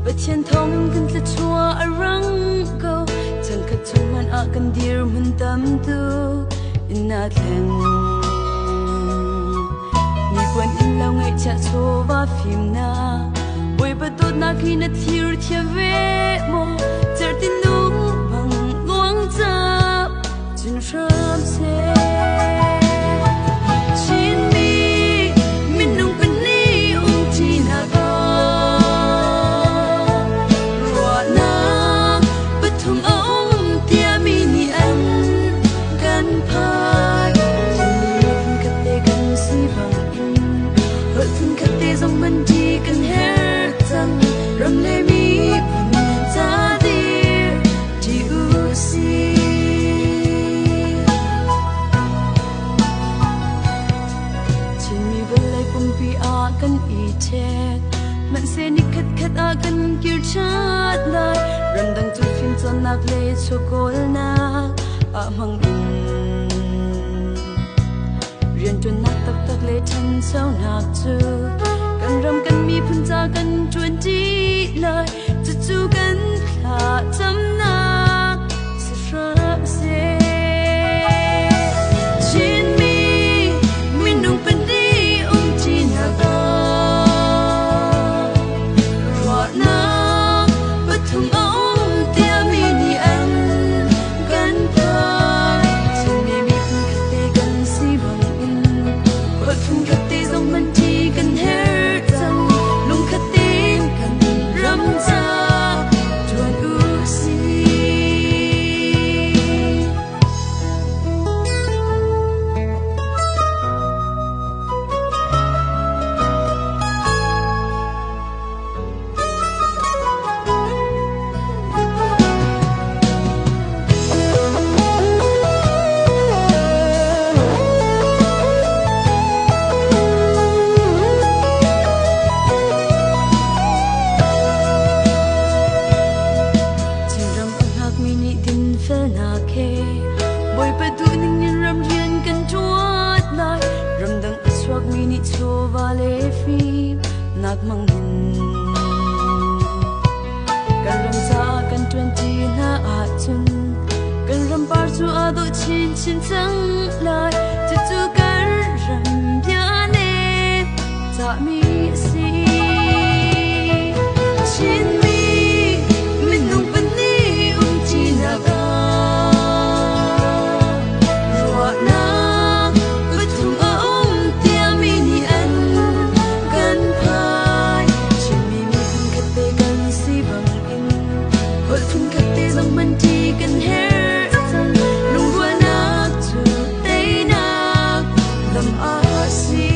Chen thong kan tla chua arang go chan ka chungan a kan dir mun tam tu inna thleng ni kwan in lao ngai cha cho va phim na boi ba tot na khi na thir thia ve mo char tin nu bang luang cha chin ram seมันเสนิคัดคัดอากันกิรชาดลายรันดังจุดฟินจนนักเลชโกลนักอามังอินเรียนจนนักตักตักเลชันเช้านักจูกันรำกันมีพันจากันจวนจีเลยจะจูกันพลาดจำนักสิรับเสนักมังหินกันรำจากันจวนจีน่าอาจุนกันรำปาร์จูอาดุชินชินจังลายจะจูกันรำยาเนจะมีสีชินมีมินนุ่งปันนี้จีน่าการัวนาปทุมอาเตียมินีอันกันพามันจีกันเฮจังลุงรัวนักจูเตนักลำอาซี